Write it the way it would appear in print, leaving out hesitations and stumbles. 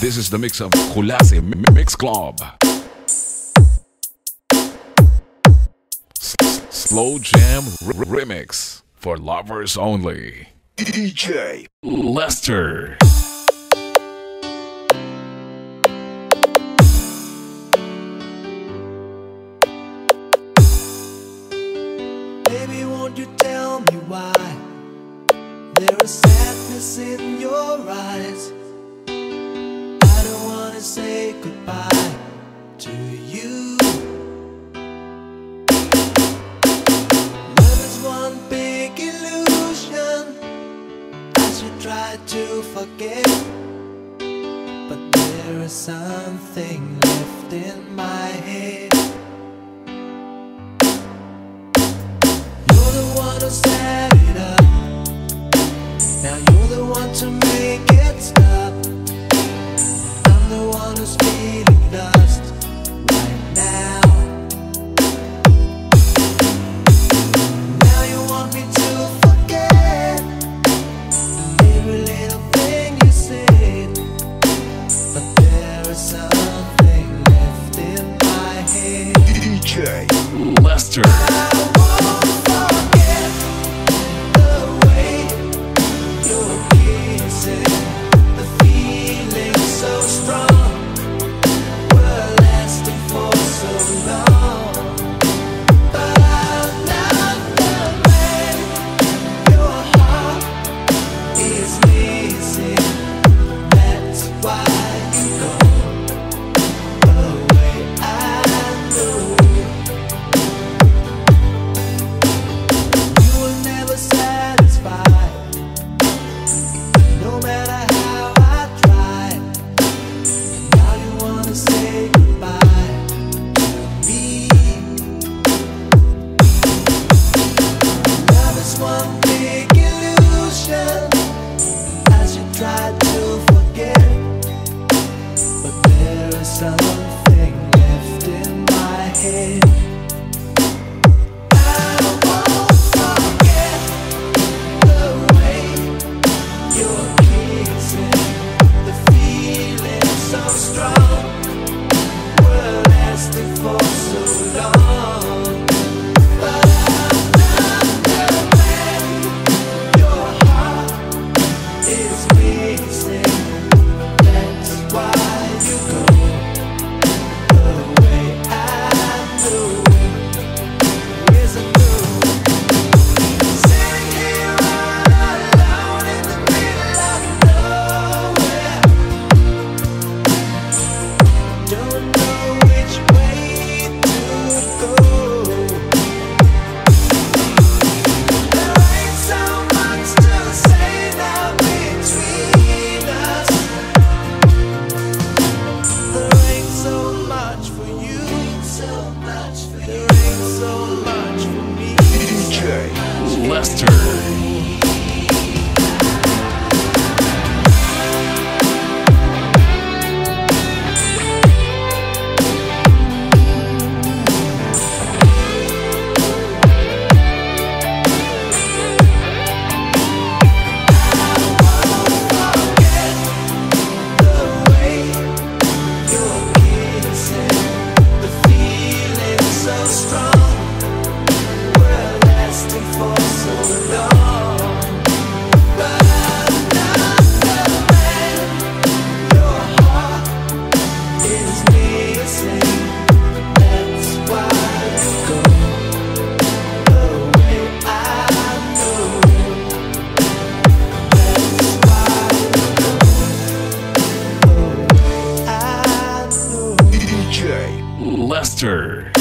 This is the mix of Kulase Mix Club. Slow Jam Remix for lovers only. DJ Lester. Baby, won't you tell me why there is sadness in your eyes? I don't wanna say goodbye to you. Love is one big illusion I should try to forget, but there is something left in my head. You're the one who set it up, now you're the one to make it stop. I'm the one who's feeling lost right now. Now you want me to forget every little thing you said, but there is something left in my head. DJ Lester. Something left in my head. I won't forget the way you're kissing, the feeling so strong. We're lasting for so long, but I'm not the man your heart is missing. That's why you go. Lester. Lester.